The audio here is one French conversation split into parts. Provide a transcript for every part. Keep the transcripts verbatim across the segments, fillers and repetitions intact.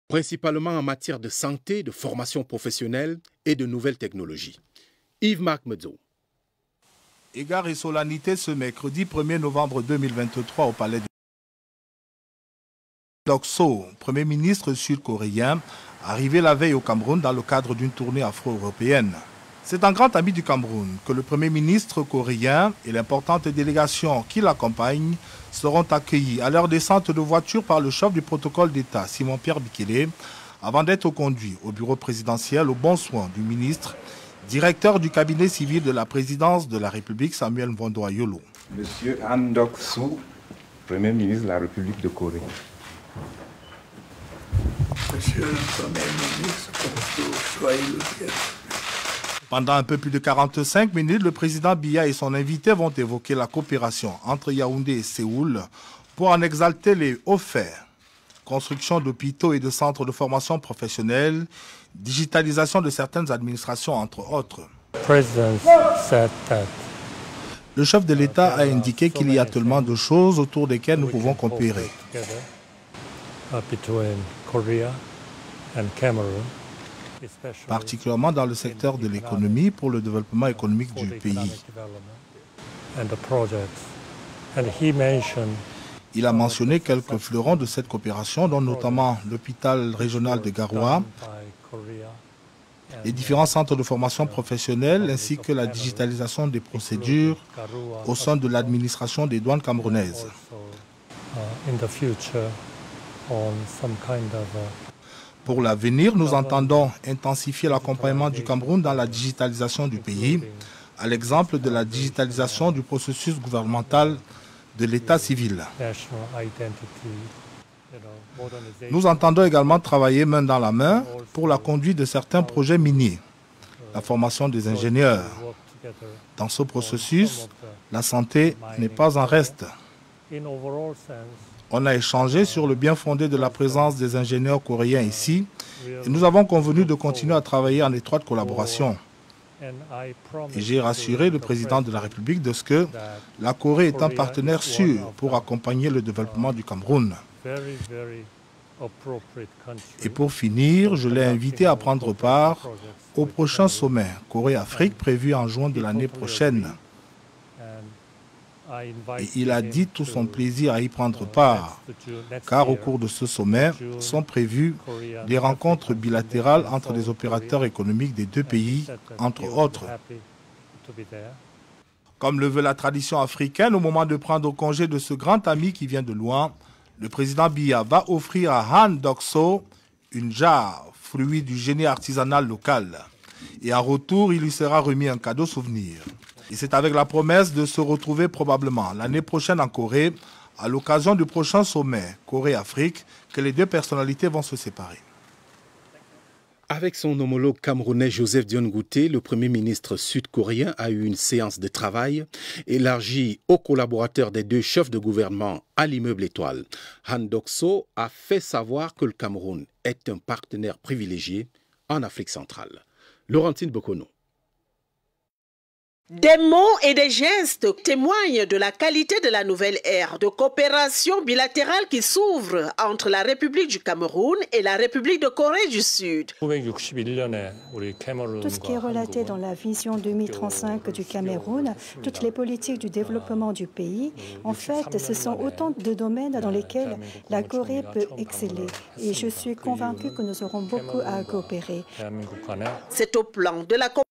principalement en matière de santé, de formation professionnelle et de nouvelles technologies. Yves-Marc Medzo. Égard et solennité ce mercredi premier novembre deux mille vingt-trois au palais de Dokso, Premier ministre sud-coréen, arrivé la veille au Cameroun dans le cadre d'une tournée afro-européenne. C'est un grand ami du Cameroun que le Premier ministre coréen et l'importante délégation qui l'accompagne seront accueillis à leur descente de voiture par le chef du protocole d'État, Simon-Pierre Bikele, avant d'être conduits au bureau présidentiel au bon soin du ministre, directeur du cabinet civil de la présidence de la République, Samuel Mvondo Yolo. Monsieur Han Dok-soo, Premier ministre de la République de Corée. Monsieur le Premier ministre, soyez le bienvenu. Pendant un peu plus de quarante-cinq minutes, le président Biya et son invité vont évoquer la coopération entre Yaoundé et Séoul pour en exalter les hauts faits. Construction d'hôpitaux et de centres de formation professionnelle, digitalisation de certaines administrations, entre autres. Le chef de l'État a indiqué qu'il y a tellement de choses autour desquelles nous pouvons coopérer. Particulièrement dans le secteur de l'économie pour le développement économique du pays. Il a mentionné quelques fleurons de cette coopération, dont notamment l'hôpital régional de Garoua, les différents centres de formation professionnelle ainsi que la digitalisation des procédures au sein de l'administration des douanes camerounaises. Pour l'avenir, nous entendons intensifier l'accompagnement du Cameroun dans la digitalisation du pays, à l'exemple de la digitalisation du processus gouvernemental de l'état civil. Nous entendons également travailler main dans la main pour la conduite de certains projets miniers, la formation des ingénieurs. Dans ce processus, la santé n'est pas en reste. On a échangé sur le bien fondé de la présence des ingénieurs coréens ici et nous avons convenu de continuer à travailler en étroite collaboration. Et j'ai rassuré le président de la République de ce que la Corée est un partenaire sûr pour accompagner le développement du Cameroun. Et pour finir, je l'ai invité à prendre part au prochain sommet Corée-Afrique prévu en juin de l'année prochaine. Et il a dit tout son plaisir à y prendre part, car au cours de ce sommet sont prévues des rencontres bilatérales entre les opérateurs économiques des deux pays, entre autres. Comme le veut la tradition africaine, au moment de prendre congé de ce grand ami qui vient de loin, le président Biya va offrir à Han Dok-soo une jarre, fruit du génie artisanal local. Et en retour, il lui sera remis un cadeau souvenir. Et c'est avec la promesse de se retrouver probablement l'année prochaine en Corée, à l'occasion du prochain sommet Corée-Afrique, que les deux personnalités vont se séparer. Avec son homologue camerounais Joseph Dion Ngouté, le Premier ministre sud-coréen a eu une séance de travail élargie aux collaborateurs des deux chefs de gouvernement à l'immeuble Étoile. Han Dok-soo a fait savoir que le Cameroun est un partenaire privilégié en Afrique centrale. Laurentine Bokono. Des mots et des gestes témoignent de la qualité de la nouvelle ère de coopération bilatérale qui s'ouvre entre la République du Cameroun et la République de Corée du Sud. Tout ce qui est relaté dans la vision deux mille trente-cinq du Cameroun, toutes les politiques du développement du pays, en fait, ce sont autant de domaines dans lesquels la Corée peut exceller. Et je suis convaincu que nous aurons beaucoup à coopérer. C'est au plan de la coopération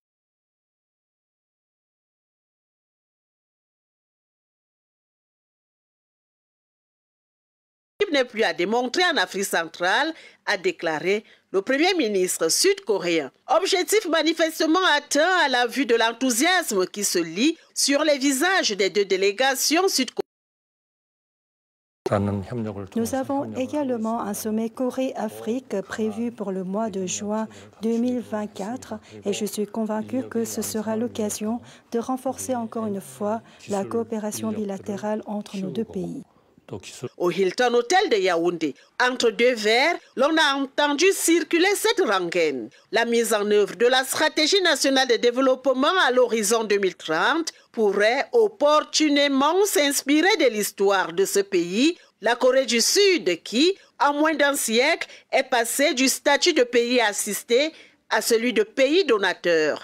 n'est plus à démontrer en Afrique centrale, a déclaré le Premier ministre sud-coréen. Objectif manifestement atteint à la vue de l'enthousiasme qui se lit sur les visages des deux délégations sud-coréennes. Nous avons également un sommet Corée-Afrique prévu pour le mois de juin deux mille vingt-quatre et je suis convaincu que ce sera l'occasion de renforcer encore une fois la coopération bilatérale entre nos deux pays. Au Hilton Hotel de Yaoundé, entre deux verres, l'on a entendu circuler cette rengaine. La mise en œuvre de la stratégie nationale de développement à l'horizon deux mille trente pourrait opportunément s'inspirer de l'histoire de ce pays La Corée du Sud qui, en moins d'un siècle, est passée du statut de pays assisté à celui de pays donateur.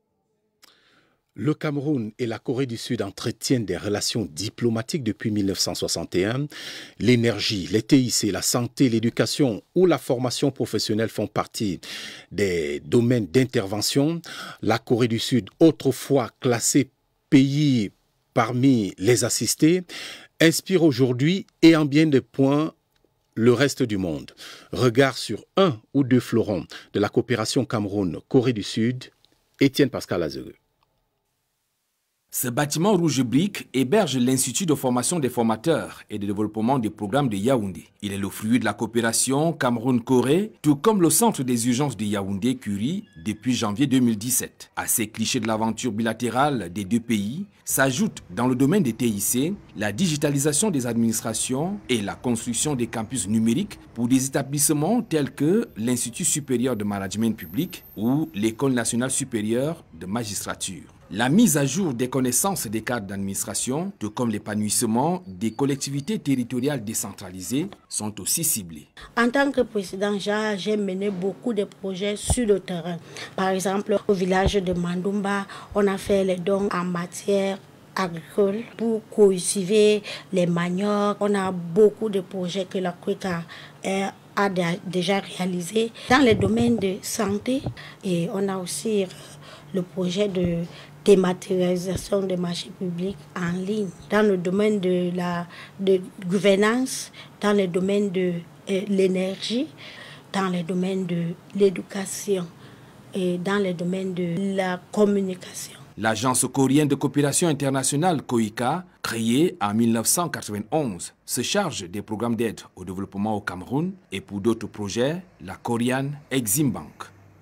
Le Cameroun et la Corée du Sud entretiennent des relations diplomatiques depuis mille neuf cent soixante et un. L'énergie, les T I C, la santé, l'éducation ou la formation professionnelle font partie des domaines d'intervention. La Corée du Sud, autrefois classée pays parmi les assistés, inspire aujourd'hui et en bien des points le reste du monde. Regard sur un ou deux fleurons de la coopération Cameroun-Corée du Sud, Étienne Pascal Azereux. Ce bâtiment rouge brique héberge l'Institut de formation des formateurs et de développement des programmes de Yaoundé. Il est le fruit de la coopération Cameroun-Corée, tout comme le centre des urgences de Yaoundé-Curie depuis janvier deux mille dix-sept. À ces clichés de l'aventure bilatérale des deux pays s'ajoute dans le domaine des T I C la digitalisation des administrations et la construction des campus numériques pour des établissements tels que l'Institut supérieur de management public ou l'École nationale supérieure de magistrature. La mise à jour des connaissances des cadres d'administration, tout comme l'épanouissement des collectivités territoriales décentralisées, sont aussi ciblés. En tant que président, j'ai mené beaucoup de projets sur le terrain. Par exemple, au village de Mandumba, on a fait les dons en matière agricole pour cultiver les maniocs. On a beaucoup de projets que la C R E C a, a déjà réalisés. Dans le domaine de santé, et on a aussi le projet de dématérialisation des marchés publics en ligne, dans le domaine de la de gouvernance, dans le domaine de euh, l'énergie, dans le domaine de l'éducation et dans le domaine de la communication. L'Agence coréenne de coopération internationale COICA, créée en mille neuf cent quatre-vingt-onze, se charge des programmes d'aide au développement au Cameroun et pour d'autres projets, la Korean Exim Bank.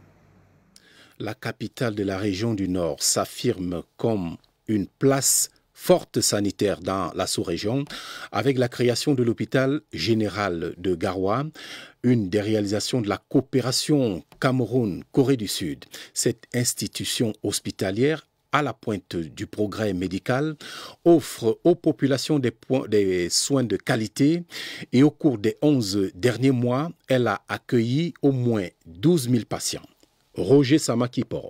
La capitale de la région du Nord s'affirme comme une place forte sanitaire dans la sous-région avec la création de l'hôpital général de Garoua, une des réalisations de la coopération Cameroun-Corée du Sud. Cette institution hospitalière à la pointe du progrès médical offre aux populations des, des soins de qualité et au cours des onze derniers mois, elle a accueilli au moins douze mille patients. Roger Samakiporo.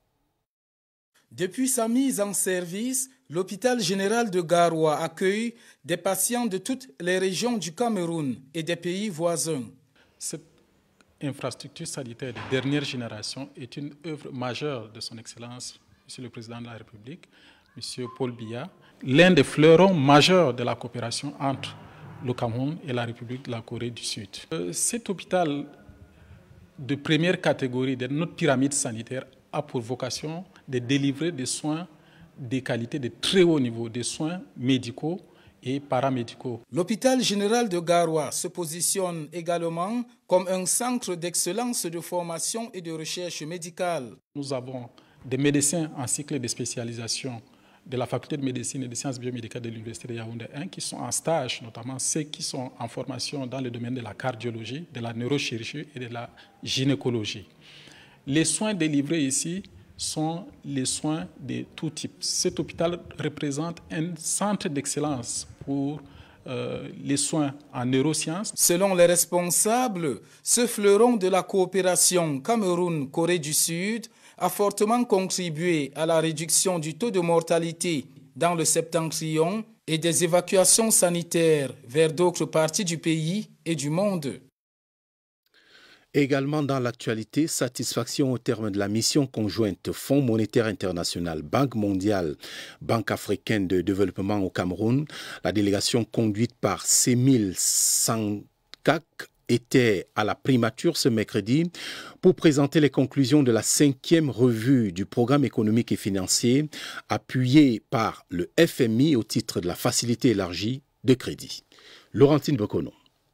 Depuis sa mise en service, l'hôpital général de Garoua accueille des patients de toutes les régions du Cameroun et des pays voisins. Cette infrastructure sanitaire de dernière génération est une œuvre majeure de son Excellence, Monsieur le Président de la République, Monsieur Paul Biya, l'un des fleurons majeurs de la coopération entre le Cameroun et la République de la Corée du Sud. Euh, cet hôpital de première catégorie de notre pyramide sanitaire a pour vocation de délivrer des soins de qualité de très haut niveau, des soins médicaux et paramédicaux. L'hôpital général de Garoua se positionne également comme un centre d'excellence de formation et de recherche médicale. Nous avons des médecins en cycle de spécialisation de la faculté de médecine et des sciences biomédicales de l'Université de Yaoundé un qui sont en stage, notamment ceux qui sont en formation dans le domaine de la cardiologie, de la neurochirurgie et de la gynécologie. Les soins délivrés ici sont les soins de tout type. Cet hôpital représente un centre d'excellence pour euh, les soins en neurosciences. Selon les responsables, ce fleuron de la coopération Cameroun-Corée du Sud a fortement contribué à la réduction du taux de mortalité dans le septentrion et des évacuations sanitaires vers d'autres parties du pays et du monde. Également dans l'actualité, satisfaction au terme de la mission conjointe Fonds monétaire international, Banque mondiale, Banque africaine de développement au Cameroun. La délégation conduite par Semil Sankak était à la primature ce mercredi pour présenter les conclusions de la cinquième revue du programme économique et financier appuyé par le F M I au titre de la facilité élargie de crédit. Laurentine Bokono.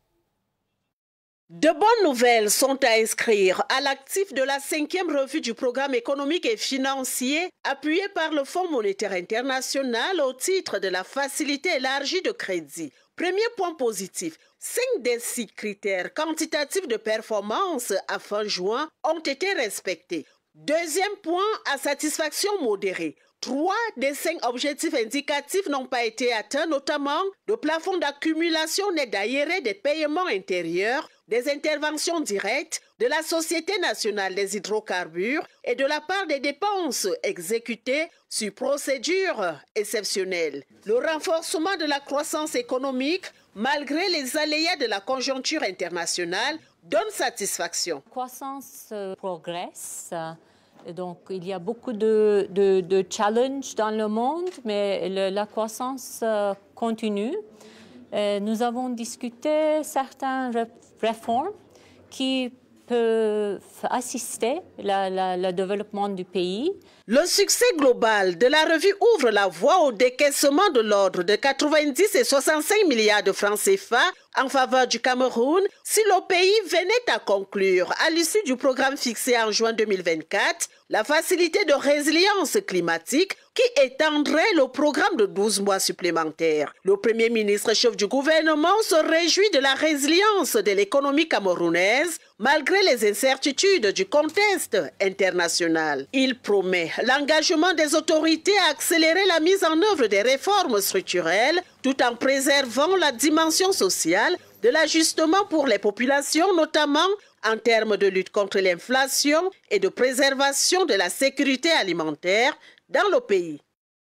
De bonnes nouvelles sont à inscrire à l'actif de la cinquième revue du programme économique et financier appuyé par le Fonds monétaire international au titre de la facilité élargie de crédit. Premier point positif, cinq des six critères quantitatifs de performance à fin juin ont été respectés. Deuxième point, à satisfaction modérée. Trois des cinq objectifs indicatifs n'ont pas été atteints, notamment le plafond d'accumulation net d'aérés des paiements intérieurs, des interventions directes de la Société nationale des hydrocarbures et de la part des dépenses exécutées sur procédures exceptionnelles. Le renforcement de la croissance économique, malgré les aléas de la conjoncture internationale, donne satisfaction. La croissance progresse. Donc, il y a beaucoup de, de, de challenges dans le monde, mais le, la croissance euh, continue. Euh, nous avons discuté certaines réformes qui peuvent assister le développement du pays. Le succès global de la revue ouvre la voie au décaissement de l'ordre de quatre-vingt-dix et soixante-cinq milliards de francs C F A en faveur du Cameroun si le pays venait à conclure, à l'issue du programme fixé en juin deux mille vingt-quatre, la facilité de résilience climatique qui étendrait le programme de douze mois supplémentaires. Le Premier ministre chef du gouvernement se réjouit de la résilience de l'économie camerounaise malgré les incertitudes du contexte international. Il promet l'engagement des autorités à accélérer la mise en œuvre des réformes structurelles tout en préservant la dimension sociale de l'ajustement pour les populations, notamment en termes de lutte contre l'inflation et de préservation de la sécurité alimentaire dans le pays.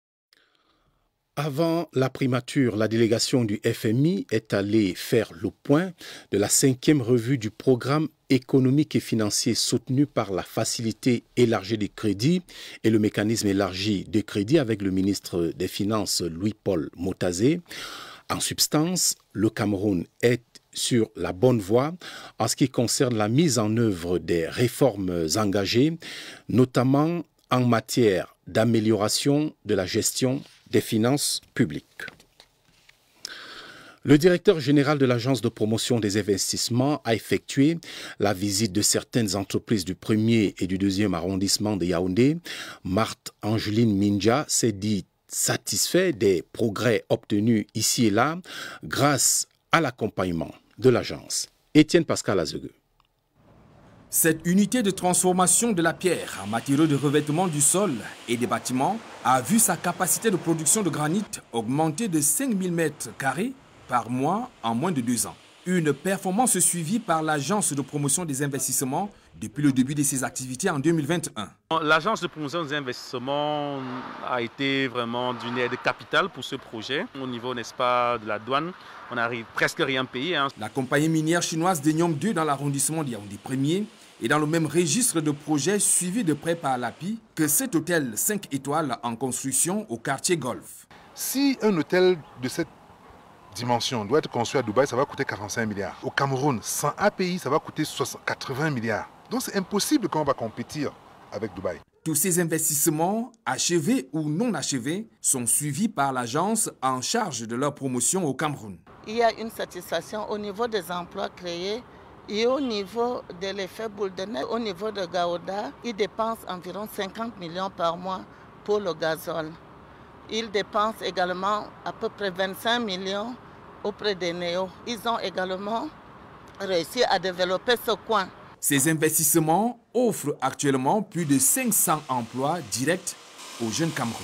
Avant la primature, la délégation du F M I est allée faire le point de la cinquième revue du programme économique et financier soutenu par la facilité élargie des crédits et le mécanisme élargi des crédits avec le ministre des Finances Louis-Paul Motazé. En substance, le Cameroun est sur la bonne voie en ce qui concerne la mise en œuvre des réformes engagées, notamment en matière d'amélioration de la gestion des finances publiques. Le directeur général de l'Agence de promotion des investissements a effectué la visite de certaines entreprises du premier et du deuxième arrondissement de Yaoundé. Marthe Angeline Minja s'est dit satisfait des progrès obtenus ici et là grâce à l'accompagnement de l'agence. Étienne Pascal Azegueux. Cette unité de transformation de la pierre en matériaux de revêtement du sol et des bâtiments a vu sa capacité de production de granit augmenter de cinq mille mètres carrés par mois en moins de deux ans. Une performance suivie par l'Agence de promotion des investissements depuis le début de ses activités en deux mille vingt et un. L'Agence de promotion des investissements a été vraiment d'une aide capitale pour ce projet. Au niveau, n'est-ce pas, de la douane, on n'arrive presque rien payé. Hein. La compagnie minière chinoise Denyom deux dans l'arrondissement de Yaoundé premier est dans le même registre de projets suivi de près par l'A P I que cet hôtel cinq étoiles en construction au quartier Golf. Si un hôtel de cette dimension doit être construit à Dubaï, ça va coûter quarante-cinq milliards. Au Cameroun, sans A P I, ça va coûter quatre-vingts milliards. Donc c'est impossible qu'on va compétir avec Dubaï. Tous ces investissements, achevés ou non achevés, sont suivis par l'agence en charge de leur promotion au Cameroun. Il y a une satisfaction au niveau des emplois créés et au niveau de l'effet boule de neige. Au niveau de Gaouda, ils dépensent environ cinquante millions par mois pour le gazole. Ils dépensent également à peu près vingt-cinq millions auprès des Néo. Ils ont également réussi à développer ce coin. Ces investissements offrent actuellement plus de cinq cents emplois directs aux jeunes Camerounais.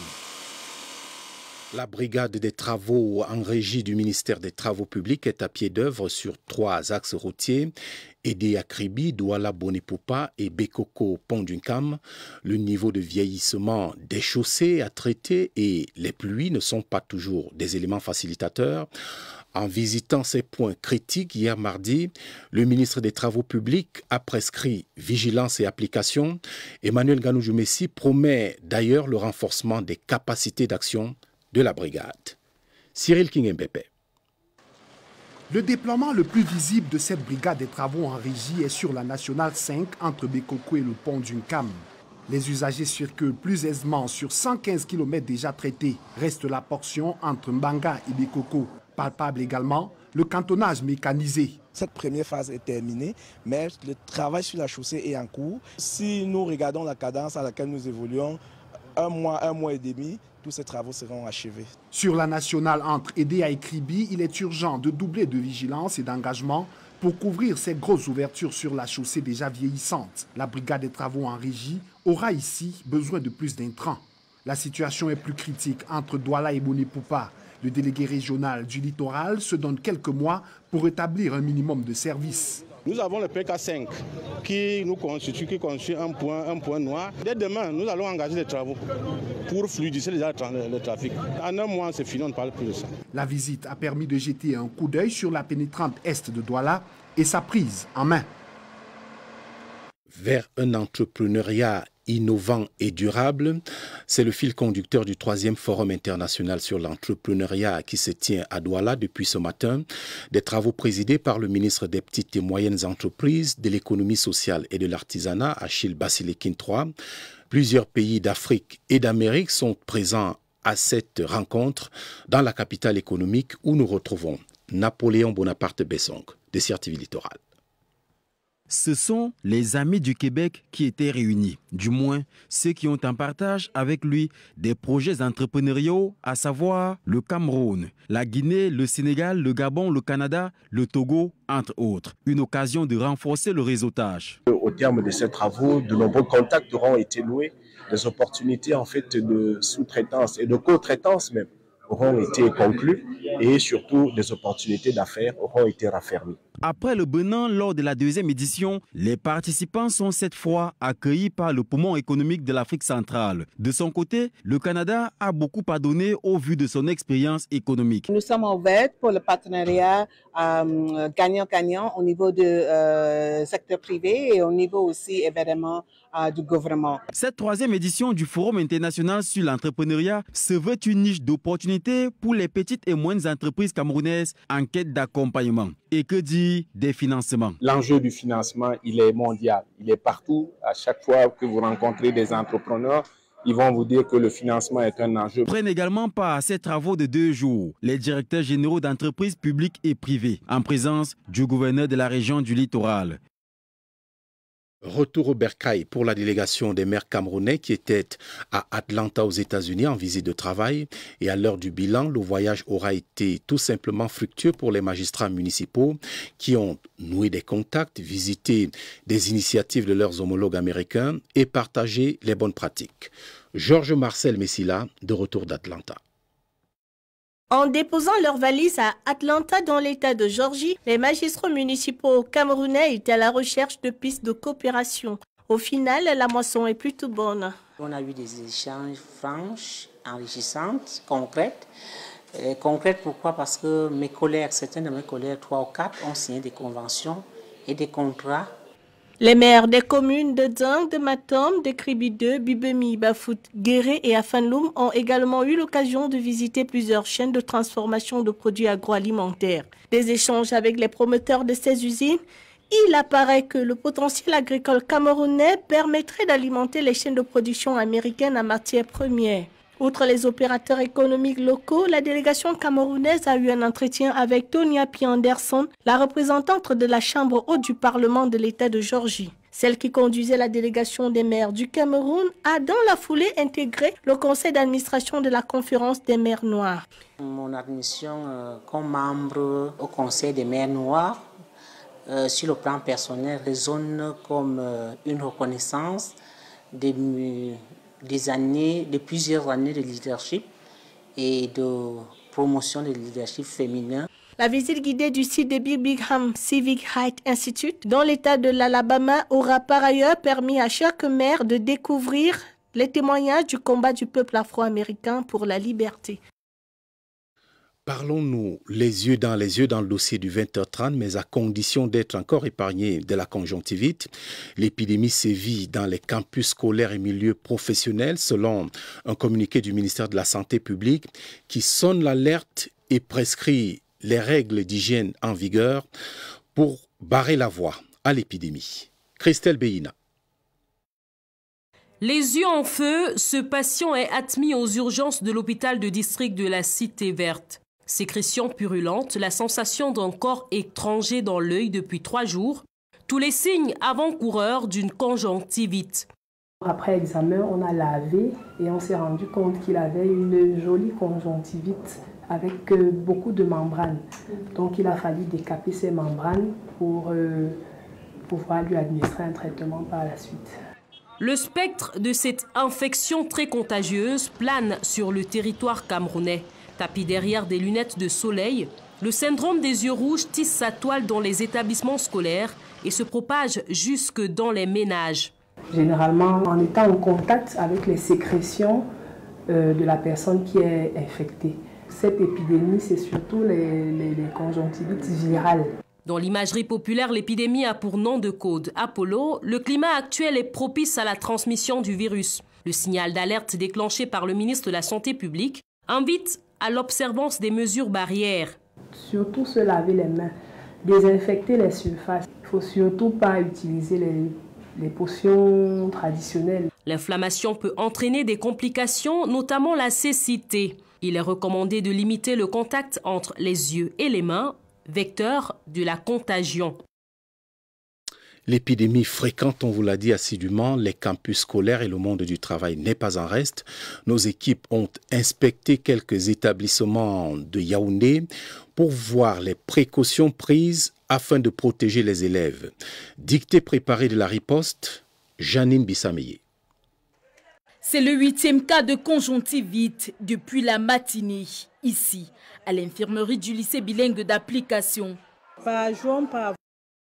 La brigade des travaux en régie du ministère des Travaux publics est à pied d'œuvre sur trois axes routiers, Edé Akribi, Douala Bonepoupa et Bekoko Pont d'Uncam. Le niveau de vieillissement des chaussées à traiter et les pluies ne sont pas toujours des éléments facilitateurs. En visitant ces points critiques hier mardi, le ministre des Travaux publics a prescrit vigilance et application. Emmanuel Ganoujou-Messi promet d'ailleurs le renforcement des capacités d'action de la brigade. Cyril Kingembepe. Le déploiement le plus visible de cette brigade des travaux en régie est sur la nationale cinq entre Bekoko et le pont d'Uncam. Les usagers circulent plus aisément sur cent quinze kilomètres déjà traités. Reste la portion entre Mbanga et Bekoko. Palpable également le cantonnage mécanisé. Cette première phase est terminée, mais le travail sur la chaussée est en cours. Si nous regardons la cadence à laquelle nous évoluons, un mois, un mois et demi, tous ces travaux seront achevés. Sur la nationale entre Edé et Kribi, il est urgent de doubler de vigilance et d'engagement pour couvrir ces grosses ouvertures sur la chaussée déjà vieillissante. La brigade des travaux en régie aura ici besoin de plus d'intrants. La situation est plus critique entre Douala et Boné-Poupa. Le délégué régional du littoral se donne quelques mois pour établir un minimum de services. Nous avons le P K cinq qui nous constitue, qui constitue un point, un point noir. Dès demain, nous allons engager des travaux pour fluidifier le trafic. En un mois, c'est fini, on ne parle plus de ça. La visite a permis de jeter un coup d'œil sur la pénétrante est de Douala et sa prise en main. Vers un entrepreneuriat innovant et durable, c'est le fil conducteur du troisième Forum international sur l'entrepreneuriat qui se tient à Douala depuis ce matin. Des travaux présidés par le ministre des Petites et Moyennes Entreprises, de l'économie sociale et de l'artisanat, Achille Basilekin trois. Plusieurs pays d'Afrique et d'Amérique sont présents à cette rencontre dans la capitale économique où nous retrouvons Napoléon Bonaparte Bessongue, de Sierre T V Littoral. Ce sont les amis du Québec qui étaient réunis, du moins ceux qui ont en partage avec lui des projets entrepreneuriaux, à savoir le Cameroun, la Guinée, le Sénégal, le Gabon, le Canada, le Togo, entre autres. Une occasion de renforcer le réseautage. Au terme de ces travaux, de nombreux contacts auront été noués, des opportunités en fait de sous-traitance et de co-traitance même auront été conclues et surtout des opportunités d'affaires auront été raffermies. Après le Bénin, lors de la deuxième édition, les participants sont cette fois accueillis par le poumon économique de l'Afrique centrale. De son côté, le Canada a beaucoup à donner au vu de son expérience économique. Nous sommes ouverts pour le partenariat gagnant-gagnant euh, au niveau du euh, secteur privé et au niveau aussi évidemment euh, du gouvernement. Cette troisième édition du Forum international sur l'entrepreneuriat se veut une niche d'opportunités pour les petites et moyennes entreprises camerounaises en quête d'accompagnement. Et que dit des financements? L'enjeu du financement, il est mondial. Il est partout. À chaque fois que vous rencontrez des entrepreneurs, ils vont vous dire que le financement est un enjeu. Prennent également part à ces travaux de deux jours les directeurs généraux d'entreprises publiques et privées, en présence du gouverneur de la région du littoral. Retour au bercail pour la délégation des maires camerounais qui était à Atlanta aux États-Unis en visite de travail. Et à l'heure du bilan, le voyage aura été tout simplement fructueux pour les magistrats municipaux qui ont noué des contacts, visité des initiatives de leurs homologues américains et partagé les bonnes pratiques. Georges Marcel Messila, de retour d'Atlanta. En déposant leurs valises à Atlanta dans l'État de Géorgie, les magistrats municipaux camerounais étaient à la recherche de pistes de coopération. Au final, la moisson est plutôt bonne. On a eu des échanges franches, enrichissantes, concrètes. Euh, concrètes pourquoi? Parce que mes collègues, certains de mes collègues, trois ou quatre, ont signé des conventions et des contrats. Les maires des communes de Dang, de Matom, de Kribideu, Bibemi, Bafout, Guéré et Afanloum ont également eu l'occasion de visiter plusieurs chaînes de transformation de produits agroalimentaires. Des échanges avec les promoteurs de ces usines, il apparaît que le potentiel agricole camerounais permettrait d'alimenter les chaînes de production américaines en matières premières. Outre les opérateurs économiques locaux, la délégation camerounaise a eu un entretien avec Tonia P. Anderson, la représentante de la Chambre haute du Parlement de l'État de Géorgie. Celle qui conduisait la délégation des maires du Cameroun a dans la foulée intégré le conseil d'administration de la conférence des maires noirs. Mon admission euh, comme membre au conseil des maires noirs, euh, sur le plan personnel, résonne comme euh, une reconnaissance des des années, de plusieurs années de leadership et de promotion du leadership féminin. La visite guidée du site de Birmingham Civic Heights Institute dans l'État de l'Alabama aura par ailleurs permis à chaque maire de découvrir les témoignages du combat du peuple afro-américain pour la liberté. Parlons-nous les yeux dans les yeux dans le dossier du vingt heures trente, mais à condition d'être encore épargné de la conjonctivite. L'épidémie sévit dans les campus scolaires et milieux professionnels, selon un communiqué du ministère de la Santé publique qui sonne l'alerte et prescrit les règles d'hygiène en vigueur pour barrer la voie à l'épidémie. Christelle Béina. Les yeux en feu, ce patient est admis aux urgences de l'hôpital de district de la Cité Verte. Sécrétion purulente, la sensation d'un corps étranger dans l'œil depuis trois jours, tous les signes avant-coureurs d'une conjonctivite. Après examen, on a lavé et on s'est rendu compte qu'il avait une jolie conjonctivite avec beaucoup de membranes. Donc il a fallu décaper ces membranes pour euh, pouvoir lui administrer un traitement par la suite. Le spectre de cette infection très contagieuse plane sur le territoire camerounais. Tapis derrière des lunettes de soleil, le syndrome des yeux rouges tisse sa toile dans les établissements scolaires et se propage jusque dans les ménages. Généralement, en étant en contact avec les sécrétions euh, de la personne qui est infectée. Cette épidémie, c'est surtout les, les, les conjonctivites virales. Dans l'imagerie populaire, l'épidémie a pour nom de code Apollo. Le climat actuel est propice à la transmission du virus. Le signal d'alerte déclenché par le ministre de la Santé publique invite à l'observance des mesures barrières. Surtout se laver les mains, désinfecter les surfaces. Il ne faut surtout pas utiliser les, les potions traditionnelles. L'inflammation peut entraîner des complications, notamment la cécité. Il est recommandé de limiter le contact entre les yeux et les mains, vecteur de la contagion. L'épidémie fréquente, on vous l'a dit assidûment, les campus scolaires et le monde du travail n'est pas en reste. Nos équipes ont inspecté quelques établissements de Yaoundé pour voir les précautions prises afin de protéger les élèves. Dictée préparée de la riposte, Janine Bissameye. C'est le huitième cas de conjonctivite depuis la matinée, ici, à l'infirmerie du lycée bilingue d'application. Par jour, par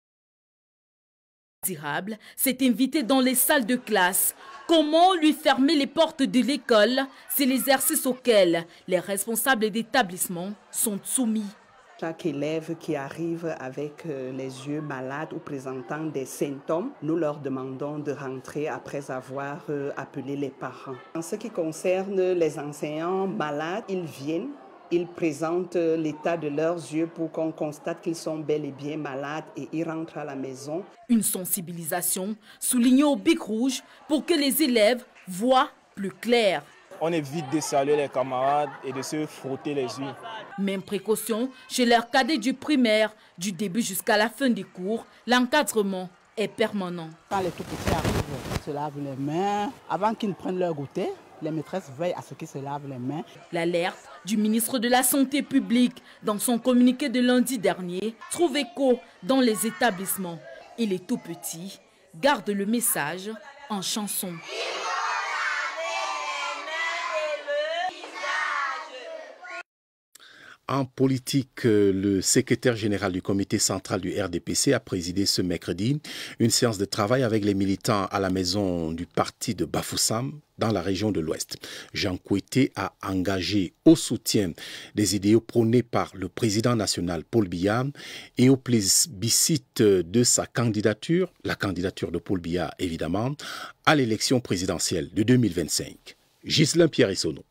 Durable s'est invité dans les salles de classe. Comment lui fermer les portes de l'école? C'est l'exercice auquel les responsables d'établissement sont soumis. Chaque élève qui arrive avec les yeux malades ou présentant des symptômes, nous leur demandons de rentrer après avoir appelé les parents. En ce qui concerne les enseignants malades, ils viennent. Ils présentent l'état de leurs yeux pour qu'on constate qu'ils sont bel et bien malades et ils rentrent à la maison. Une sensibilisation soulignée au bic rouge pour que les élèves voient plus clair. On évite de saluer les camarades et de se frotter les yeux. Même précaution chez leurs cadets du primaire. Du début jusqu'à la fin des cours, l'encadrement est permanent. Quand les tout petits arrivent, ils se lavent les mains. Avant qu'ils ne prennent leur goûter, les maîtresses veillent à ce qu'ils se lavent les mains. L'alerte du ministre de la Santé publique dans son communiqué de lundi dernier trouve écho dans les établissements. Et les tout petits gardent le message en chanson. En politique, le secrétaire général du comité central du R D P C a présidé ce mercredi une séance de travail avec les militants à la maison du parti de Bafoussam dans la région de l'Ouest. Jean Kouété a engagé au soutien des idéaux prônés par le président national Paul Biya et au plébiscite de sa candidature, la candidature de Paul Biya évidemment, à l'élection présidentielle de deux mille vingt-cinq. Ghislain Pierre-Essonneau.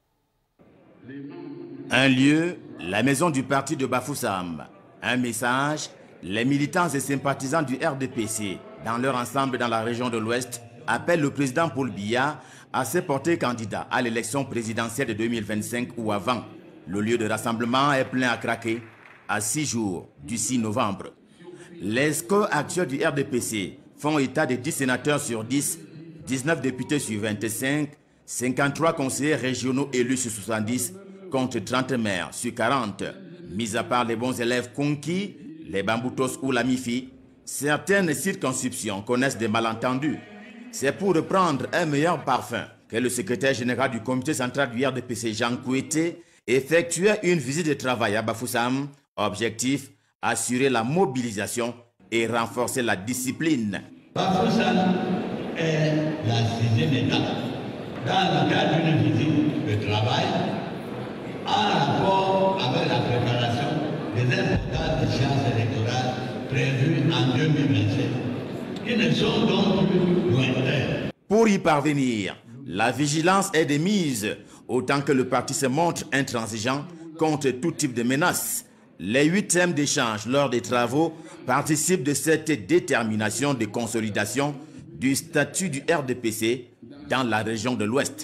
Un lieu, la maison du parti de Bafoussam. Un message, les militants et sympathisants du R D P C, dans leur ensemble dans la région de l'Ouest, appellent le président Paul Biya à se porter candidat à l'élection présidentielle de deux mille vingt-cinq ou avant. Le lieu de rassemblement est plein à craquer à six jours du six novembre. Les scores actuels du R D P C font état de dix sénateurs sur dix, dix-neuf députés sur vingt-cinq, cinquante-trois conseillers régionaux élus sur soixante-dix, contre trente maires sur quarante. Mis à part les bons élèves conquis, les Bamboutos ou la Mifi, certaines circonscriptions connaissent des malentendus. C'est pour reprendre un meilleur parfum que le secrétaire général du comité central du R D P C, Jean Kouété, effectuait une visite de travail à Bafoussam. Objectif, assurer la mobilisation et renforcer la discipline. Bafoussam est la sixième étape dans le cadre d'une visite de travail en rapport avec la préparation des importantes échéances électorales prévues en deux mille vingt-sept, qui ne sont donc plus lointaines. Pour y parvenir, la vigilance est de mise, autant que le parti se montre intransigeant contre tout type de menaces. Les huit thèmes d'échange lors des travaux participent de cette détermination de consolidation du statut du R D P C dans la région de l'Ouest.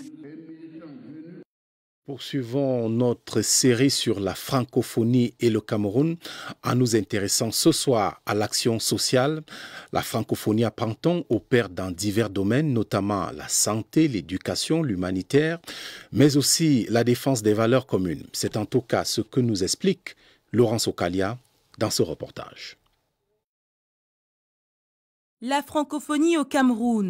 Poursuivons notre série sur la francophonie et le Cameroun en nous intéressant ce soir à l'action sociale. La francophonie, apprend-on, opère dans divers domaines, notamment la santé, l'éducation, l'humanitaire, mais aussi la défense des valeurs communes. C'est en tout cas ce que nous explique Laurence Okalia dans ce reportage. La francophonie au Cameroun,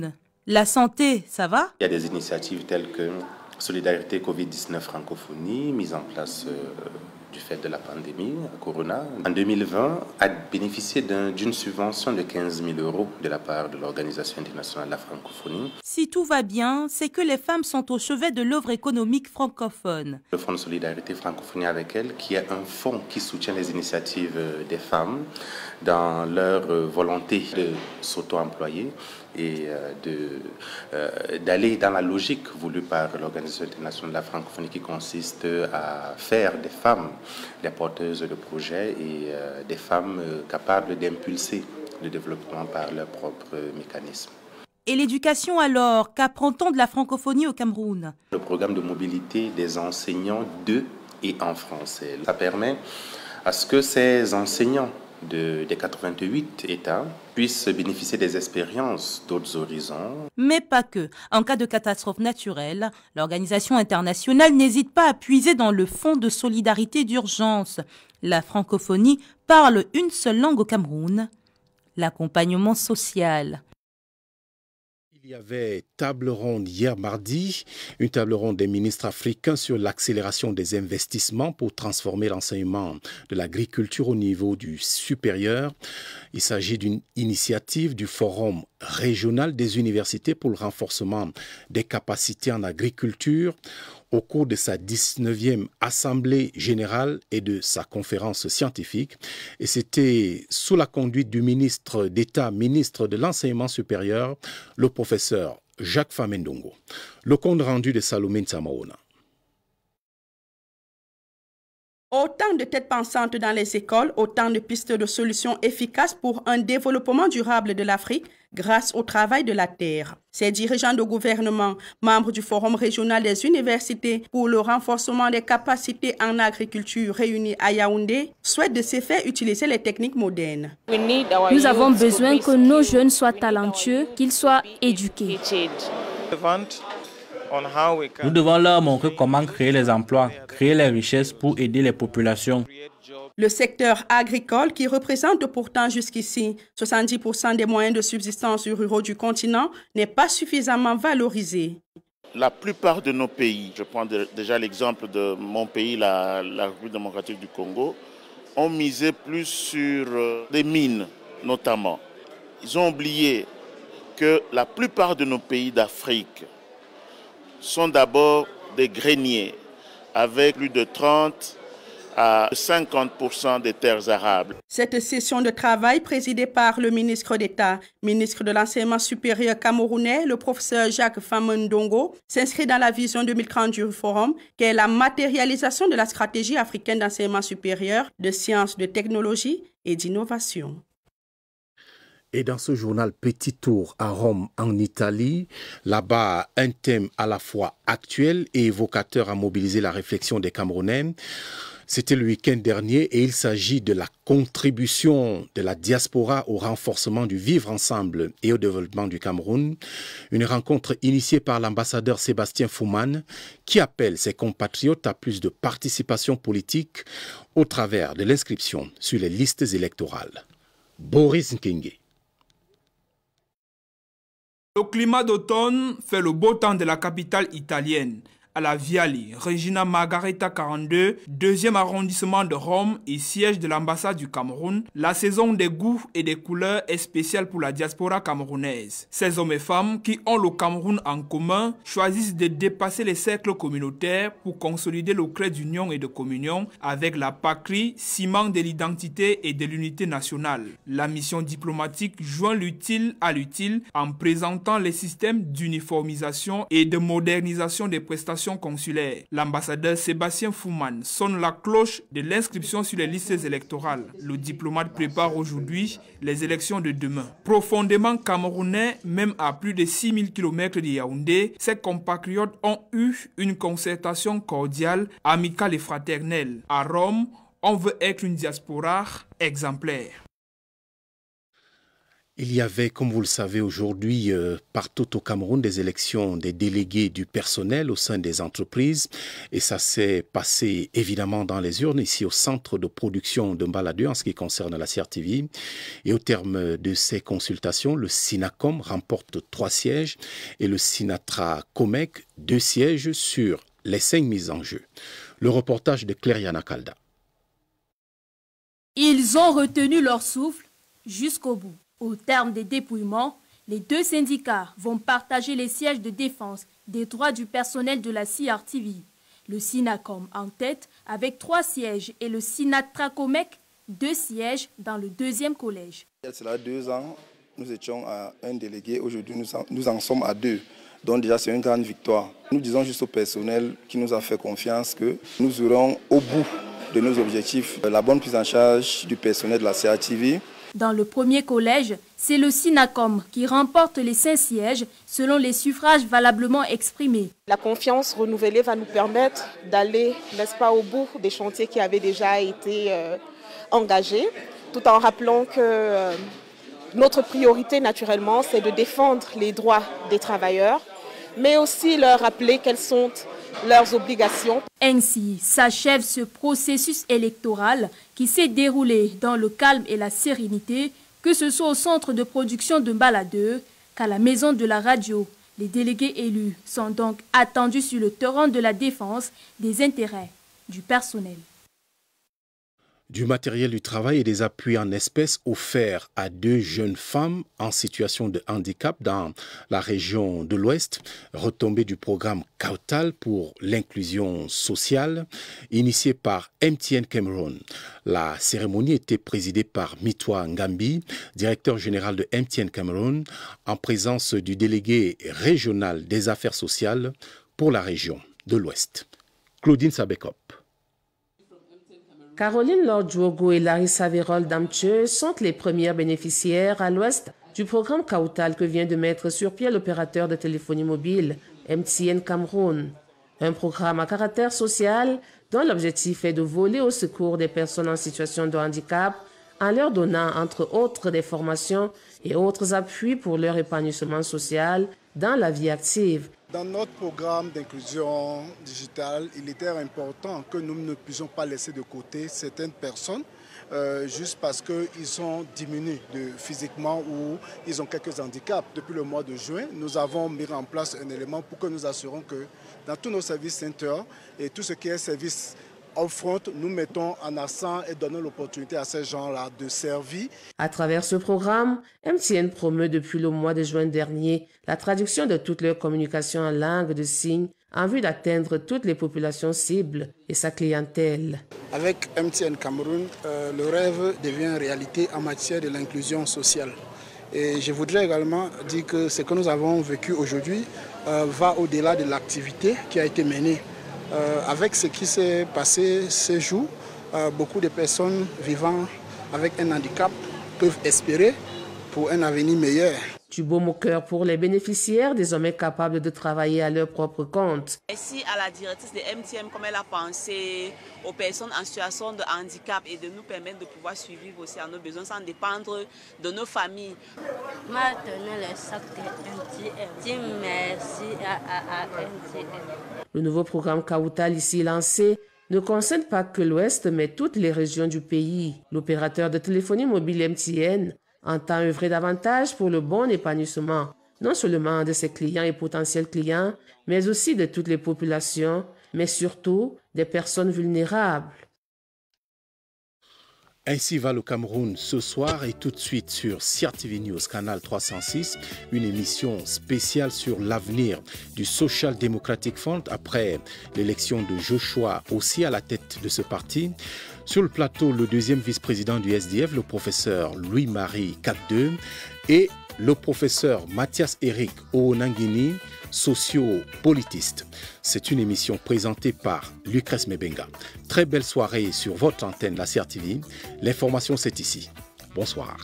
La santé, ça va? Il y a des initiatives telles que Solidarité Covid dix-neuf Francophonie, mise en place euh, du fait de la pandémie, Corona. En deux mille vingt, a bénéficié d'une subvention de quinze mille euros de la part de l'Organisation internationale de la francophonie. Si tout va bien, c'est que les femmes sont au chevet de l'œuvre économique francophone. Le Fonds de Solidarité Francophonie avec elle, qui est un fonds qui soutient les initiatives des femmes dans leur volonté de s'auto-employer et de, euh, d'aller dans la logique voulue par l'Organisation internationale de la francophonie qui consiste à faire des femmes des porteuses de projets et euh, des femmes euh, capables d'impulser le développement par leurs propres mécanismes. Et l'éducation alors, qu'apprend-on de la francophonie au Cameroun? Le programme de mobilité des enseignants de et en français. Ça permet à ce que ces enseignants de, des quatre-vingt-huit États puissent bénéficier des expériences d'autres horizons. Mais pas que. En cas de catastrophe naturelle, l'organisation internationale n'hésite pas à puiser dans le fonds de solidarité d'urgence. La francophonie parle une seule langue au Cameroun, l'accompagnement social. Il y avait table ronde hier mardi, une table ronde des ministres africains sur l'accélération des investissements pour transformer l'enseignement de l'agriculture au niveau du supérieur. Il s'agit d'une initiative du Forum régional des universités pour le renforcement des capacités en agriculture au cours de sa dix-neuvième Assemblée générale et de sa conférence scientifique. Et c'était sous la conduite du ministre d'État, ministre de l'Enseignement supérieur, le professeur Jacques Famendongo. Le compte rendu de Salomé Nsamaona. Autant de têtes pensantes dans les écoles, autant de pistes de solutions efficaces pour un développement durable de l'Afrique grâce au travail de la terre. Ces dirigeants de gouvernement, membres du Forum régional des universités pour le renforcement des capacités en agriculture réunis à Yaoundé, souhaitent de ce fait utiliser les techniques modernes. Nous avons besoin que nos jeunes soient talentueux, qu'ils soient éduqués. Nous devons leur montrer comment créer les emplois, créer les richesses pour aider les populations. Le secteur agricole, qui représente pourtant jusqu'ici soixante-dix pour cent des moyens de subsistance ruraux du continent, n'est pas suffisamment valorisé. La plupart de nos pays, je prends déjà l'exemple de mon pays, la, la République démocratique du Congo, ont misé plus sur des mines notamment. Ils ont oublié que la plupart de nos pays d'Afrique sont d'abord des greniers avec plus de trente à cinquante pour cent des terres arables. Cette session de travail présidée par le ministre d'État, ministre de l'Enseignement supérieur camerounais, le professeur Jacques Famendongo, s'inscrit dans la vision deux mille trente du Forum, qui est la matérialisation de la stratégie africaine d'enseignement supérieur, de sciences, de technologie et d'innovation. Et dans ce journal Petit Tour à Rome, en Italie, là-bas, un thème à la fois actuel et évocateur a mobilisé la réflexion des Camerounais. C'était le week-end dernier et il s'agit de la contribution de la diaspora au renforcement du vivre ensemble et au développement du Cameroun. Une rencontre initiée par l'ambassadeur Sébastien Fouman qui appelle ses compatriotes à plus de participation politique au travers de l'inscription sur les listes électorales. Boris Nkenge. Le climat d'automne fait le beau temps de la capitale italienne. À la Viali, Regina Margareta quarante-deux, deuxième arrondissement de Rome et siège de l'ambassade du Cameroun, la saison des goûts et des couleurs est spéciale pour la diaspora camerounaise. Ces hommes et femmes qui ont le Cameroun en commun choisissent de dépasser les cercles communautaires pour consolider le creux d'union et de communion avec la patrie, ciment de l'identité et de l'unité nationale. La mission diplomatique joint l'utile à l'utile en présentant les systèmes d'uniformisation et de modernisation des prestations consulaire. L'ambassadeur Sébastien Fouman sonne la cloche de l'inscription sur les listes électorales. Le diplomate prépare aujourd'hui les élections de demain. Profondément camerounais, même à plus de six mille kilomètres de Yaoundé, ses compatriotes ont eu une concertation cordiale, amicale et fraternelle. À Rome, on veut être une diaspora exemplaire. Il y avait, comme vous le savez aujourd'hui, euh, partout au Cameroun, des élections des délégués du personnel au sein des entreprises. Et ça s'est passé évidemment dans les urnes, ici au centre de production de Mbaladeu, en ce qui concerne la C R T V. Et au terme de ces consultations, le Sinacom remporte trois sièges et le Sinatra Comec deux sièges sur les cinq mises en jeu. Le reportage de Clairiana Calda. Ils ont retenu leur souffle jusqu'au bout. Au terme des dépouillements, les deux syndicats vont partager les sièges de défense des droits du personnel de la C R T V. Le Sinacom en tête avec trois sièges et le Sinatra Comec deux sièges dans le deuxième collège. Cela deux ans, nous étions à un délégué. Aujourd'hui, nous, en, nous en sommes à deux. Donc déjà, c'est une grande victoire. Nous disons juste au personnel qui nous a fait confiance que nous aurons au bout de nos objectifs la bonne prise en charge du personnel de la C R T V. Dans le premier collège, c'est le Sinacom qui remporte les cinq sièges selon les suffrages valablement exprimés. La confiance renouvelée va nous permettre d'aller, n'est-ce pas, au bout des chantiers qui avaient déjà été euh, engagés, tout en rappelant que euh, notre priorité, naturellement, c'est de défendre les droits des travailleurs, mais aussi leur rappeler quelles sont leurs obligations. Ainsi s'achève ce processus électoral qui s'est déroulé dans le calme et la sérénité, que ce soit au centre de production de Mbaladeu qu'à la maison de la radio. Les délégués élus sont donc attendus sur le torrent de la défense des intérêts du personnel. Du matériel du travail et des appuis en espèces offerts à deux jeunes femmes en situation de handicap dans la région de l'Ouest, retombée du programme Kautal pour l'inclusion sociale, initié par M T N Cameroun. La cérémonie était présidée par Mitwa Ngambi, directeur général de M T N Cameroun, en présence du délégué régional des affaires sociales pour la région de l'Ouest. Claudine Sabekop. Caroline Lord-Diogo et Larissa Vérol Damthieu sont les premières bénéficiaires à l'ouest du programme Kautal que vient de mettre sur pied l'opérateur de téléphonie mobile M T N Cameroun. Un programme à caractère social dont l'objectif est de voler au secours des personnes en situation de handicap en leur donnant entre autres des formations et autres appuis pour leur épanouissement social dans la vie active. Dans notre programme d'inclusion digitale, il était important que nous ne puissions pas laisser de côté certaines personnes euh, juste parce qu'ils sont diminués de, physiquement ou ils ont quelques handicaps. Depuis le mois de juin, nous avons mis en place un élément pour que nous assurons que dans tous nos services centers et tout ce qui est service upfront, nous mettons en accent et donnons l'opportunité à ces gens-là de servir. À travers ce programme, M T N promeut depuis le mois de juin dernier la traduction de toutes leurs communications en langue de signes en vue d'atteindre toutes les populations cibles et sa clientèle. Avec M T N Cameroun, euh, le rêve devient réalité en matière de l'inclusion sociale. Et je voudrais également dire que ce que nous avons vécu aujourd'hui euh, va au-delà de l'activité qui a été menée. Euh, avec ce qui s'est passé ces jours, euh, beaucoup de personnes vivant avec un handicap peuvent espérer pour un avenir meilleur. Du baume au cœur pour les bénéficiaires, désormais capables de travailler à leur propre compte. Merci à la directrice de M T N, comme elle a pensé aux personnes en situation de handicap et de nous permettre de pouvoir suivre aussi à nos besoins sans dépendre de nos familles. Merci à M T N. Le nouveau programme Kautal ici lancé ne concerne pas que l'Ouest, mais toutes les régions du pays. L'opérateur de téléphonie mobile M T N entend œuvrer davantage pour le bon épanouissement, non seulement de ses clients et potentiels clients, mais aussi de toutes les populations, mais surtout des personnes vulnérables. Ainsi va le Cameroun ce soir et tout de suite sur C R T V News, canal trois cent six, une émission spéciale sur l'avenir du Social Democratic Front après l'élection de Joshua aussi à la tête de ce parti. Sur le plateau, le deuxième vice-président du S D F, le professeur Louis-Marie Kadeu et le professeur Mathias Eric Oonangini, socio-politiste. C'est une émission présentée par Lucrèce Mebenga. Très belle soirée sur votre antenne, la C R T V. L'information, c'est ici. Bonsoir.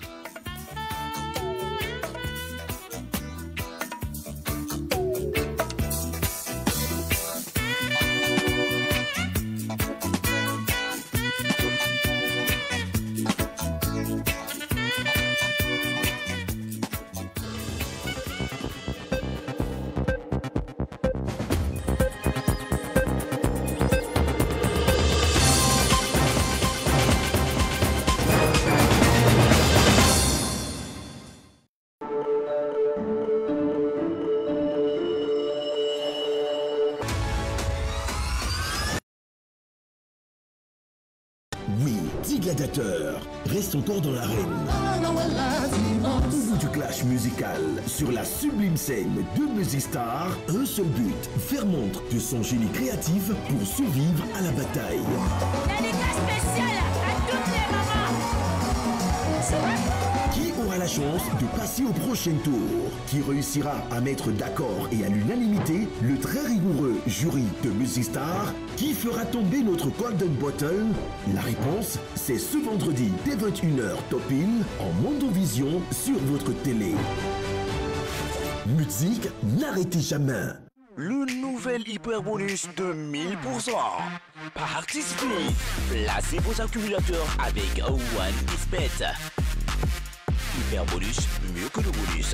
gladiateurs restent encore dans l'arène. Au bout du clash musical, sur la sublime scène de Musistar, un seul but, faire montre de son génie créatif pour survivre à la bataille. Dédicace spéciale à toutes les mamans. Qui aura la chance de passer au prochain tour? Qui réussira à mettre d'accord et à l'unanimité le très rigoureux jury de Musistar? Qui fera tomber notre Golden Bottle? La réponse, c'est ce vendredi dès vingt et une heures Topin en Mondovision sur votre télé. Musique, n'arrêtez jamais. Le nouvel hyper bonus de mille pour cent. Participez. Placez vos accumulateurs avec OneXBet. Hyper bonus, mieux que le bonus.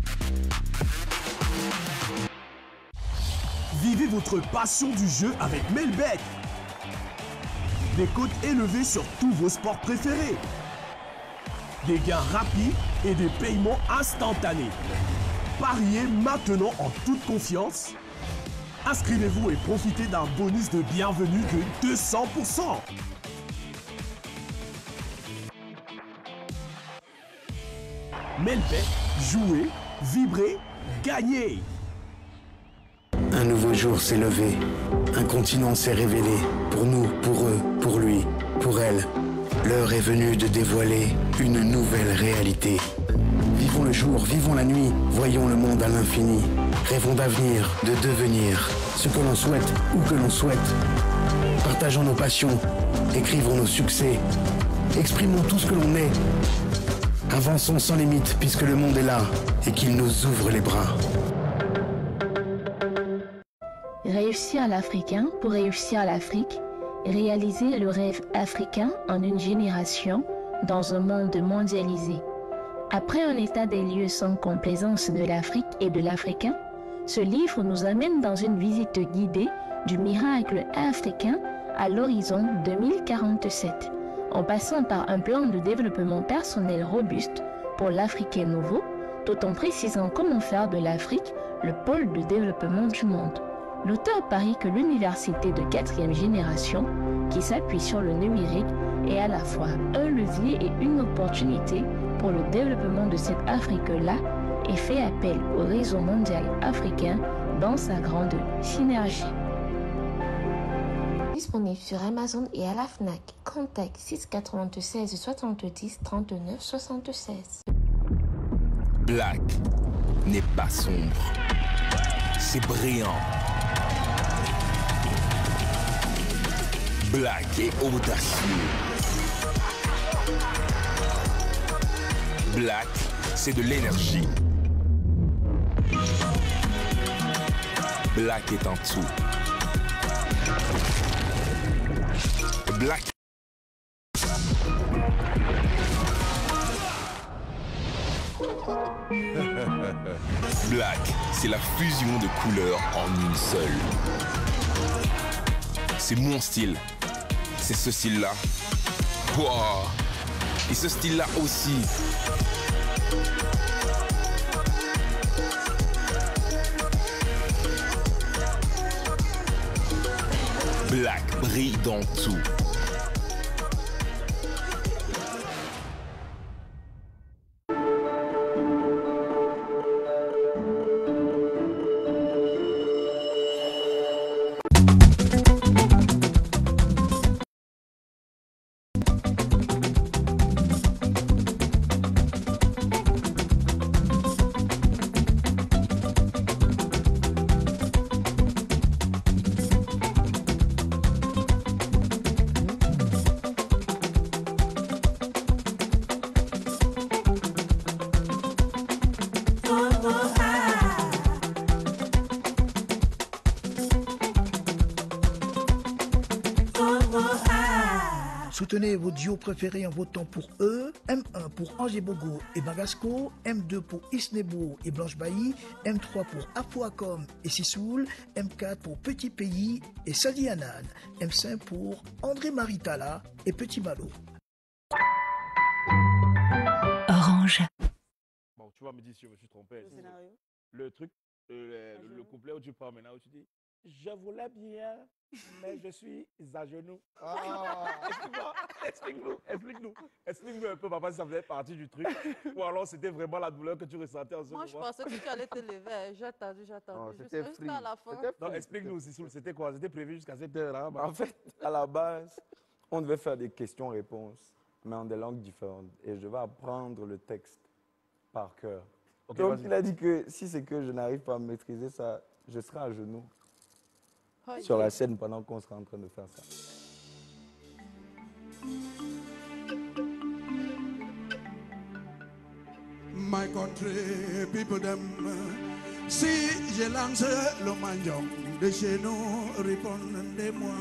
Vivez votre passion du jeu avec Melbet. Des cotes élevées sur tous vos sports préférés. Des gains rapides et des paiements instantanés. Pariez maintenant en toute confiance. Inscrivez-vous et profitez d'un bonus de bienvenue de deux cents pour cent. Melbet, jouez, vibrez, gagnez. Un nouveau jour s'est levé. Un continent s'est révélé. Pour nous, pour eux, pour lui, pour elle. L'heure est venue de dévoiler une nouvelle réalité. Vivons le jour, vivons la nuit, voyons le monde à l'infini. Rêvons d'avenir, de devenir ce que l'on souhaite, où que l'on souhaite. Partageons nos passions, écrivons nos succès, exprimons tout ce que l'on est. Avançons sans limite puisque le monde est là et qu'il nous ouvre les bras. Réussir l'Africain pour réussir l'Afrique, réaliser le rêve africain en une génération dans un monde mondialisé. Après un état des lieux sans complaisance de l'Afrique et de l'Africain, ce livre nous amène dans une visite guidée du miracle africain à l'horizon deux mille quarante-sept, en passant par un plan de développement personnel robuste pour l'Africain nouveau, tout en précisant comment faire de l'Afrique le pôle de développement du monde. L'auteur parie que l'université de quatrième génération, qui s'appuie sur le numérique, est à la fois un levier et une opportunité pour le développement de cette Afrique-là et fait appel au réseau mondial africain dans sa grande synergie. Disponible sur Amazon et à la Fnac. Contact six quatre-vingt-seize soixante-dix trente-neuf soixante-seize. Black n'est pas sombre. C'est brillant. Black est audacieux. Black, c'est de l'énergie. Black est en dessous. Black. Black, c'est la fusion de couleurs en une seule. C'est mon style. C'est ce style-là. Wow. Et ce style-là aussi. Black brille dans tout. Soutenez vos duos préférés en votant pour eux. M un pour Angers Bogo et Bagasco, M deux pour Isnebo et Blanche Bailly, M trois pour Apoacom et Sissoul, M quatre pour Petit Pays et Sadi Anan, M cinq pour André Maritala et Petit Malo. Orange. Bon, tu vas me dire si je me suis trompé. Le, le truc, le, le, le couplet où tu parles maintenant, où tu dis Je voulais bien, mais je suis à genoux. Ah. Explique-nous, explique-nous, explique-nous un peu, papa, si ça faisait partie du truc. Ou alors c'était vraiment la douleur que tu ressentais en ce moment. Moi, je pensais que tu allais te lever. J'ai attendu, j'ai attendu. C'était Jusqu'à la fin. Non, explique-nous, Sissoul, c'était quoi? C'était prévu jusqu'à cette heure-là? En fait, à la base, on devait faire des questions-réponses, mais en des langues différentes. Et je vais apprendre le texte par cœur. Okay, donc, il a dit que si c'est que je n'arrive pas à maîtriser ça, je serai à genoux Oh, sur la scène pendant qu'on sera en train de faire ça. My country, people them, si je lance le manjong de chez nous, répondez-moi.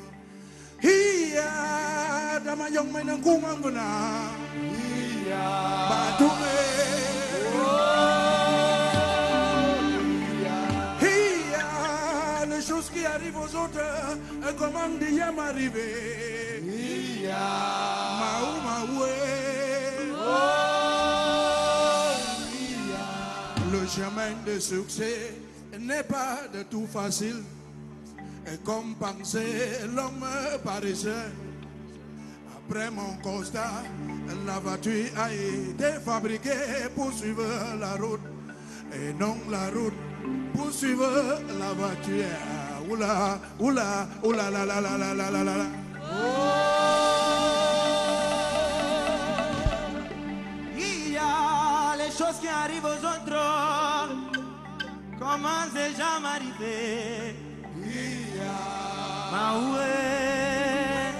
Hiya, da manjong may nang kumanguna. Hiya, batume. Hiya, les choses qui arrivent aux autres, comment déjà m'arriver. Hiya, maou maoué. Le chemin de succès n'est pas de tout facile. Et comme pensait l'homme paresseux, après mon constat, la voiture a été fabriquée pour suivre la route. Et non la route pour suivre la voiture. Oula, oula, oula, la la la la la la la. Il y a les choses qui arrivent aux autres, commencent déjà à m'arriver. Il y a Maoué.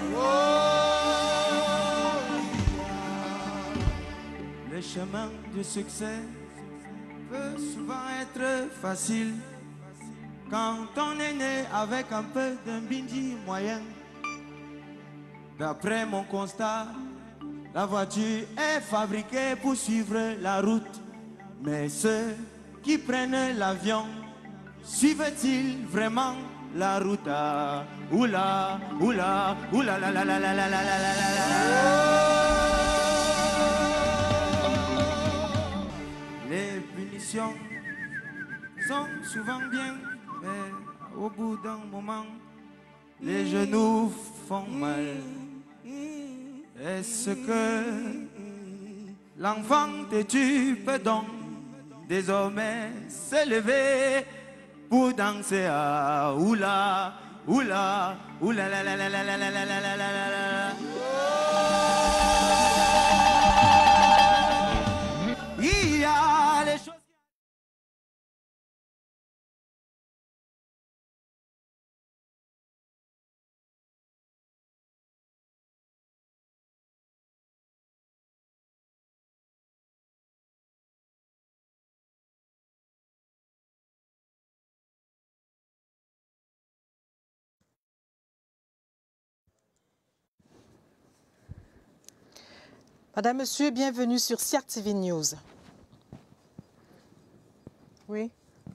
Le chemin du succès peut souvent être facile quand on est né avec un peu d'un bindi moyen. D'après mon constat, la voiture est fabriquée pour suivre la route. Mais ceux qui prennent l'avion, suivent-ils vraiment la route? Ah, oula, oula, oula, la la la la la la la la la. Les punitions sont souvent bien, mais au bout d'un moment, les genoux font mal. Est-ce que l'enfant têtu peut donc désormais se lever pour danser à oula, oula, oula la la la la la la la la la la la. Il y a les choses. Madame, Monsieur, bienvenue sur C R T V News. Oui.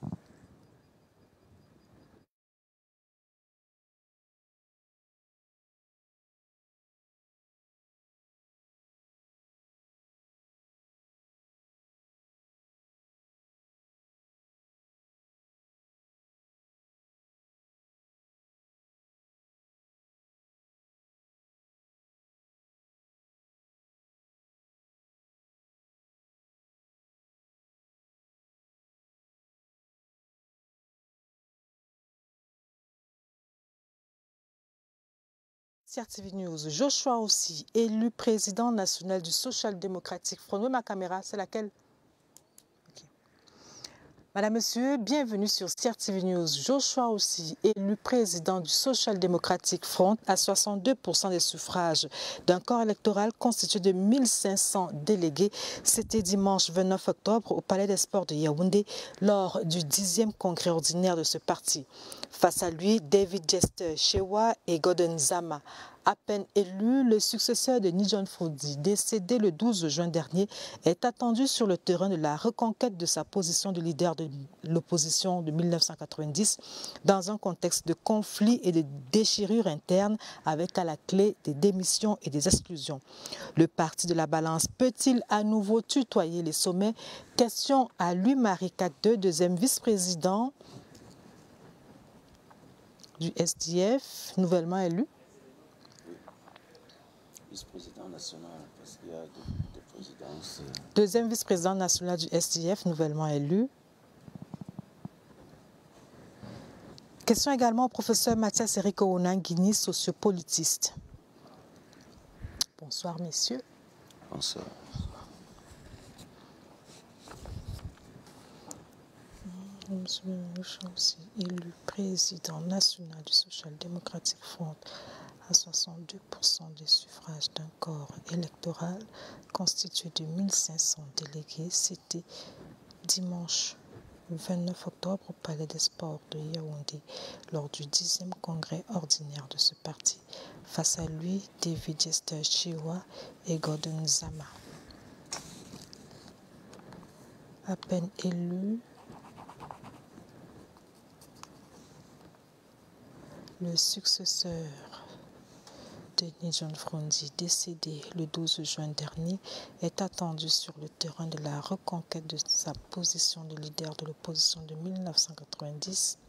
C R T V News, Joshua aussi, élu président national du Social Democratic Front. Oui, ma caméra, c'est laquelle? Okay. Madame, Monsieur, bienvenue sur C R T V News. Joshua aussi, élu président du Social Democratic Front à soixante-deux pour cent des suffrages d'un corps électoral constitué de mille cinq cents délégués. C'était dimanche vingt-neuf octobre au Palais des Sports de Yaoundé lors du dixième congrès ordinaire de ce parti. Face à lui, David Jester Shewa et Gordon Zama. À peine élu, le successeur de Nijon Fodi, décédé le douze juin dernier, est attendu sur le terrain de la reconquête de sa position de leader de l'opposition de mille neuf cent quatre-vingt-dix dans un contexte de conflit et de déchirure interne avec à la clé des démissions et des exclusions. Le parti de la balance peut-il à nouveau tutoyer les sommets? Question à Louis-Marie Cacdeux, deuxième vice-président du S D F, nouvellement élu. Vice-président national, parce qu'il y a des, des présidences. Deuxième vice-président national du S D F, nouvellement élu. Question également au professeur Mathias Eric Ounan-Guini, sociopolitiste. Bonsoir, messieurs. Bonsoir. Monsieur Mélenchon aussi élu président national du Social Democratic Front à soixante-deux pour cent des suffrages d'un corps électoral constitué de mille cinq cents délégués. C'était dimanche vingt-neuf octobre au Palais des Sports de Yaoundé lors du dixième congrès ordinaire de ce parti. Face à lui, David Jester Chiwa et Gordon Zama. À peine élu, le successeur de John Frondi, décédé le douze juin dernier, est attendu sur le terrain de la reconquête de sa position de leader de l'opposition de mille neuf cent quatre-vingt-dix